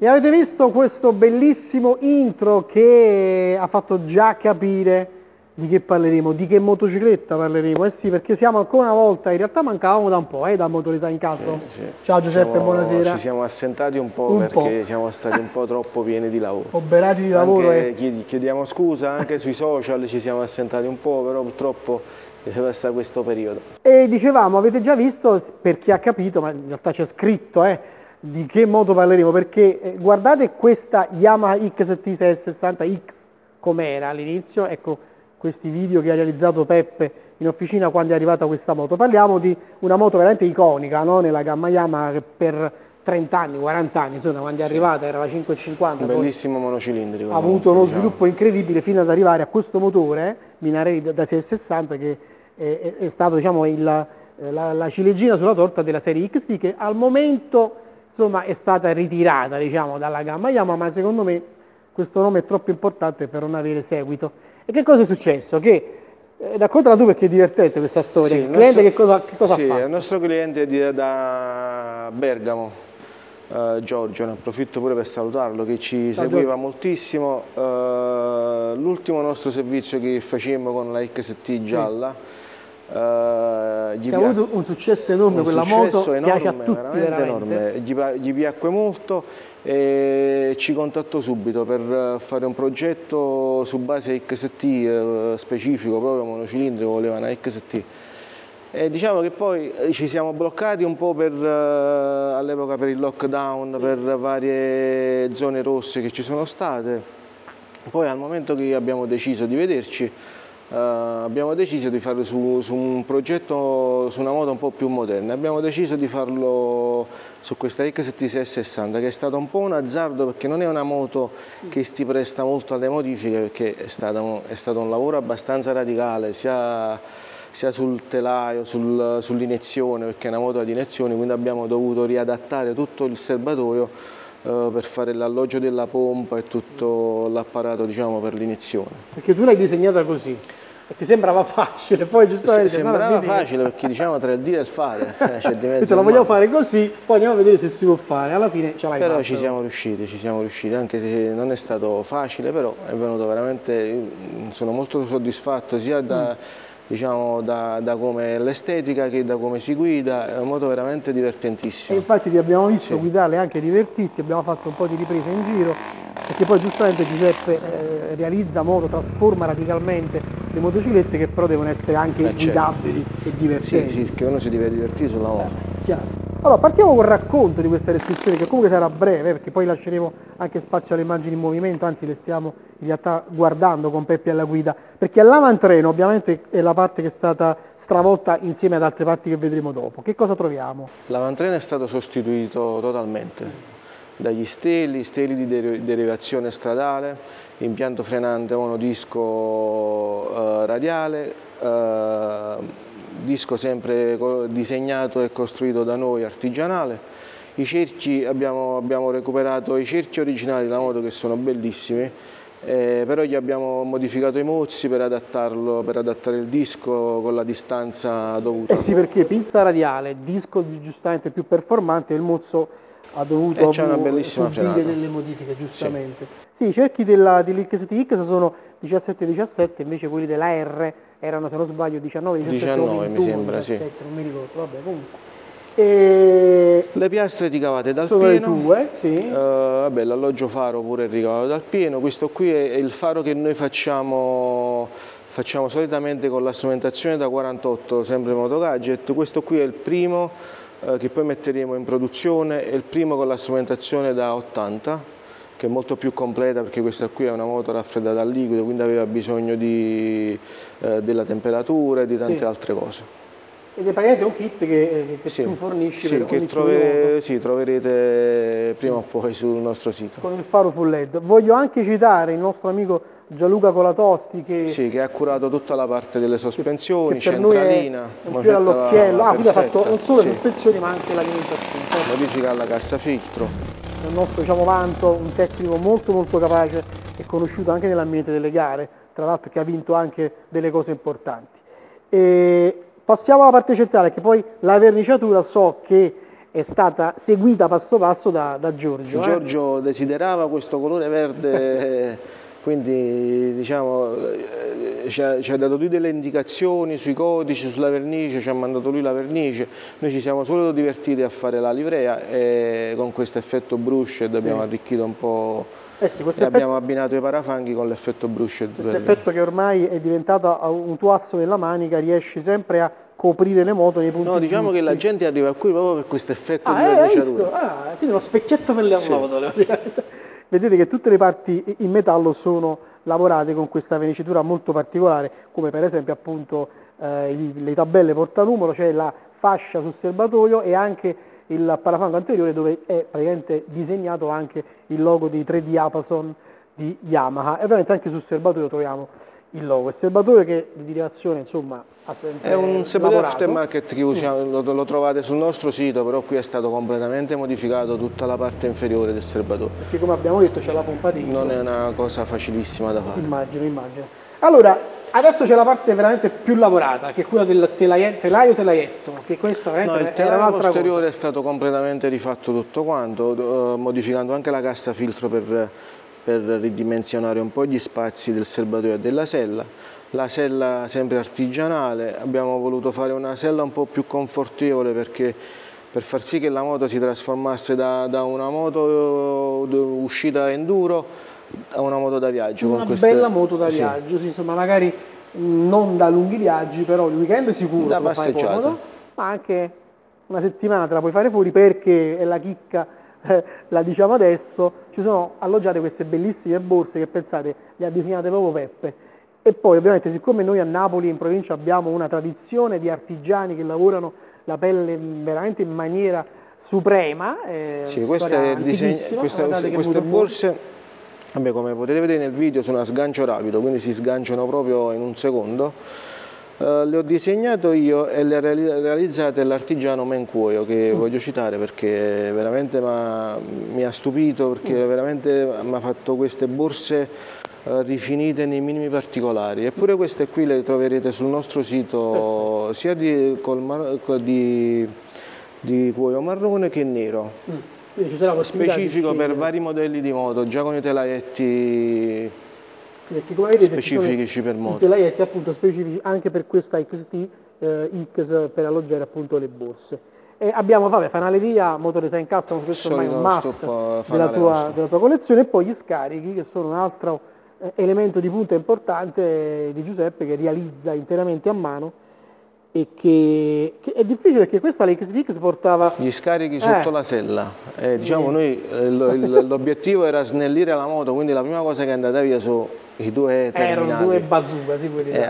E avete visto questo bellissimo intro che ha fatto già capire di che parleremo, di che motocicletta parleremo? Eh sì, perché siamo ancora una volta, in realtà mancavamo da un po', da Motorità in Casa. Sì. Ciao Giuseppe, buonasera. Ci siamo assentati un po' perché siamo stati un po' troppo pieni di lavoro. Oberati di lavoro. Chiediamo scusa, anche sui social ci siamo assentati un po', però purtroppo deve passare questo periodo. E dicevamo, avete già visto, per chi ha capito, ma in realtà c'è scritto, di che moto parleremo, perché guardate questa Yamaha XT 660X com'era all'inizio, ecco questi video che ha realizzato Peppe in officina quando è arrivata questa moto. Parliamo di una moto veramente iconica, no? Nella gamma Yamaha, che per 30 anni, 40 anni, insomma, quando è arrivata era la 550. Un bellissimo monocilindrico. Ha avuto uno sviluppo incredibile fino ad arrivare a questo motore, Minarelli da 660, che è stato, diciamo, la ciliegina sulla torta della serie XT, che al momento, insomma, è stata ritirata, diciamo, dalla gamma Yamaha, ma secondo me questo nome è troppo importante per non avere seguito. E che cosa è successo? Che raccontala tu perché è divertente questa storia. Sì, il cliente che cosa ha fatto? Sì, il nostro cliente da Bergamo, Giorgio, ne approfitto pure per salutarlo, che ci seguiva moltissimo. L'ultimo nostro servizio che facemmo con la XT gialla, ha avuto un successo enorme, quella moto piace a tutti, veramente enorme. Gli piacque molto e ci contattò subito per fare un progetto su base XT specifico, proprio monocilindrico, voleva una XT. E diciamo che poi ci siamo bloccati un po' all'epoca per il lockdown, per varie zone rosse che ci sono state. Poi al momento che abbiamo deciso di vederci, abbiamo deciso di farlo su un progetto, su una moto un po' più moderna. Abbiamo deciso di farlo su questa XT 660, che è stato un po' un azzardo perché non è una moto che si presta molto alle modifiche, perché è stato un lavoro abbastanza radicale, sia sul telaio, sull'iniezione, perché è una moto ad iniezione, quindi abbiamo dovuto riadattare tutto il serbatoio per fare l'alloggio della pompa e tutto l'apparato, diciamo, per l'iniezione. Perché tu l'hai disegnata così e ti sembrava facile, poi giustamente sembrava facile perché, diciamo, tra il dire e il fare c'è di mezzo. La vogliamo fare così, poi andiamo a vedere se si può fare, alla fine ce l'hai fatta. Però ci siamo riusciti, anche se non è stato facile, però è venuto veramente, sono molto soddisfatto sia diciamo, da come l'estetica che da come si guida, è una moto veramente divertentissima. E infatti ti abbiamo visto guidare anche divertirti, abbiamo fatto un po' di riprese in giro, perché poi giustamente Giuseppe realizza moto, trasforma radicalmente le motociclette che però devono essere anche guidabili e divertenti. Sì, perché uno si deve divertire sulla moto. Chiaro. Allora, partiamo col racconto di questa restrizione, che comunque sarà breve, perché poi lasceremo anche spazio alle immagini in movimento, anzi le stiamo in realtà guardando con Peppi alla guida, perché l'avantreno ovviamente è la parte che è stata stravolta insieme ad altre parti che vedremo dopo. Che cosa troviamo? L'avantreno è stato sostituito totalmente dagli steli di derivazione stradale, impianto frenante monodisco radiale, disco sempre disegnato e costruito da noi, artigianale. I cerchi, abbiamo recuperato i cerchi originali della moto, che sono bellissimi, però gli abbiamo modificato i mozzi per adattare il disco con la distanza dovuta. Sì, perché pinza radiale, disco giustamente più performante, il mozzo ha dovuto subire delle modifiche, giustamente. Sì, i cerchi dell'XTX sono 17-17, invece quelli della R erano, se non sbaglio, 19 mi sembra, 17, non mi ricordo, vabbè, comunque. Le piastre ricavate dal sono pieno, le tue, sì. Vabbè, l'alloggio faro pure è ricavato dal pieno. Questo qui è il faro che noi facciamo solitamente con la strumentazione da 48, sempre Moto Gadget. Questo qui è il primo che poi metteremo in produzione, è il primo con la strumentazione da 80, che è molto più completa, perché questa qui è una moto raffreddata al liquido, quindi aveva bisogno della temperatura e di tante altre cose. Ed è praticamente un kit che tu fornisci per ogni tipo di moto. Sì, troverete prima o poi sul nostro sito. Con il faro full LED. Voglio anche citare il nostro amico Gianluca Colatosti, che ha curato tutta la parte delle sospensioni, che per centralina, noi è un fiore all'occhiello. Quindi ha fatto non solo le sospensioni ma anche l'alimentazione. Modifica alla cassa filtro. È un nostro, diciamo, vanto, un tecnico molto capace e conosciuto anche nell'ambiente delle gare, tra l'altro, che ha vinto anche delle cose importanti. Passiamo alla parte centrale, che poi la verniciatura so che è stata seguita passo passo da Giorgio. Giorgio desiderava questo colore verde, quindi diciamo, ci ha dato lui delle indicazioni sui codici, sulla vernice, ci ha mandato lui la vernice, noi ci siamo solo divertiti a fare la livrea e con questo effetto brushed abbiamo arricchito un po'. Sì, abbiamo abbinato i parafanghi con l'effetto brushed. Questo effetto che ormai è diventato un tuo asso nella manica, riesci sempre a coprire le moto nei punti giusti. Che la gente arriva qui proprio per questo effetto di verniciatura. Quindi uno specchietto per le moto. Vedete che tutte le parti in metallo sono lavorate con questa verniciatura molto particolare, come per esempio appunto le tabelle portanumero, c'è la fascia sul serbatoio e anche il parafango anteriore dove è praticamente disegnato anche il logo di 3D Apason di Yamaha e ovviamente anche sul serbatoio troviamo il logo. Il serbatoio che di derivazione insomma ha sempre è un serbatoio aftermarket che usiamo, lo trovate sul nostro sito, però qui è stato completamente modificato tutta la parte inferiore del serbatoio. Perché come abbiamo detto c'è la pompa dentro. Non è una cosa facilissima da fare. Immagino. Allora, adesso c'è la parte veramente più lavorata, che è quella del telaio-telaietto, che questo veramente il telaio posteriore è stato completamente rifatto tutto quanto, modificando anche la cassa filtro per ridimensionare un po' gli spazi del serbatoio e della sella. La sella sempre artigianale, abbiamo voluto fare una sella un po' più confortevole perché per far sì che la moto si trasformasse da una moto uscita enduro a una moto da viaggio. Una bella moto da viaggio, sì, insomma magari non da lunghi viaggi, però il weekend sicuro da te lo fai passeggiata, comodo, ma anche una settimana te la puoi fare fuori perché è la chicca, la diciamo adesso, ci sono alloggiate queste bellissime borse che pensate le ha disegnate proprio Peppe. E poi ovviamente siccome noi a Napoli in provincia abbiamo una tradizione di artigiani che lavorano la pelle veramente in maniera suprema, sì, queste borse, vabbè, come potete vedere nel video sono a sgancio rapido, quindi si sganciano proprio in un secondo. Le ho disegnate io e le ha realizzate l'artigiano Mencuoio, che voglio citare perché veramente mi ha stupito, perché veramente mi ha fatto queste borse rifinite nei minimi particolari. Eppure queste qui le troverete sul nostro sito sia di cuoio marrone che nero. Specifico per vari modelli di moto, già con i telaietti specifici per moto. I telaietti appunto specifici anche per questa XT X per alloggiare appunto le borse. E abbiamo fanaleria, motoresign custom, questo ormai è un must della tua collezione, e poi gli scarichi che sono un altro elemento di punta importante di Giuseppe, che realizza interamente a mano e che è difficile perché questa la XTX portava gli scarichi sotto la sella, diciamo noi l'obiettivo era snellire la moto, quindi la prima cosa che è andata via sono i due terminali. Erano due bazooka, si può dire.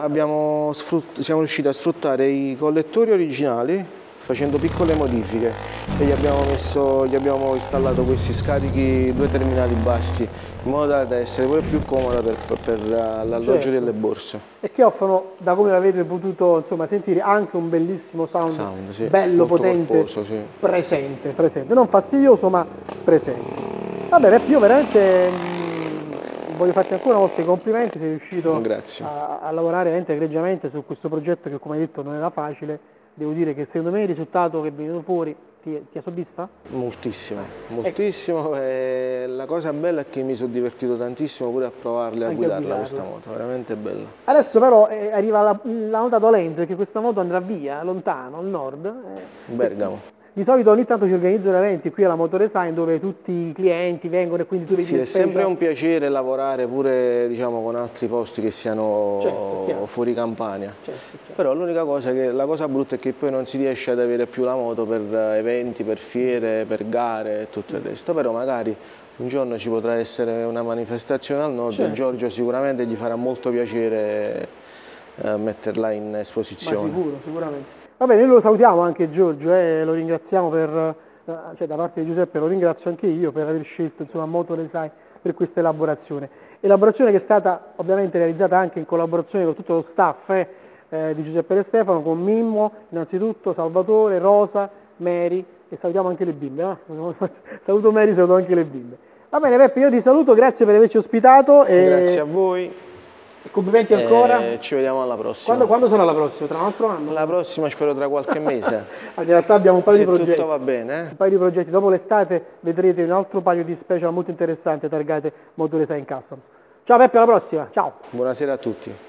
Siamo riusciti a sfruttare i collettori originali facendo piccole modifiche e gli abbiamo installato questi scarichi, due terminali bassi, in modo da essere pure più comoda per l'alloggio delle borse. E che offrono, da come avete potuto insomma, sentire, anche un bellissimo sound sì, bello, potente, corposo, sì. presente, non fastidioso ma presente. Va bene, io veramente voglio farti ancora una volta i complimenti, sei riuscito a lavorare veramente egregiamente su questo progetto che, come hai detto, non era facile. Devo dire che secondo me il risultato che è venuto fuori ti soddisfa? Moltissimo, moltissimo. E la cosa bella è che mi sono divertito tantissimo pure a provarla, a guidarla questa moto, veramente bella. Adesso però arriva la nota dolente, perché questa moto andrà via, lontano, al nord. Bergamo. Di solito ogni tanto si organizzano eventi qui alla Motoresign dove tutti i clienti vengono e quindi tu vedi. Sì, è sempre un piacere lavorare pure diciamo, con altri posti che siano fuori Campania. Certo. Però l'unica cosa la cosa brutta è che poi non si riesce ad avere più la moto per eventi, per fiere, per gare e tutto il resto. Però magari un giorno ci potrà essere una manifestazione al nord e Giorgio sicuramente gli farà molto piacere metterla in esposizione. Ma sicuro, sicuramente. Va bene, noi lo salutiamo anche Giorgio, lo ringraziamo da parte di Giuseppe lo ringrazio anche io per aver scelto insomma, Motoresign per questa elaborazione. Elaborazione che è stata ovviamente realizzata anche in collaborazione con tutto lo staff di Giuseppe De Stefano, con Mimmo, innanzitutto Salvatore, Rosa, Mary, e salutiamo anche le bimbe. Saluto Mary, saluto anche le bimbe. Va bene Peppe, io ti saluto, grazie per averci ospitato. Grazie a voi. Complimenti ancora. Ci vediamo alla prossima. Quando sarà la prossima? Tra un altro anno? La prossima spero tra qualche mese. In realtà abbiamo un paio Se di progetti. tutto va bene. Un paio di progetti. Dopo l'estate vedrete un altro paio di special molto interessanti targate Motodesign Custom. Ciao Peppe, alla prossima. Ciao. Buonasera a tutti.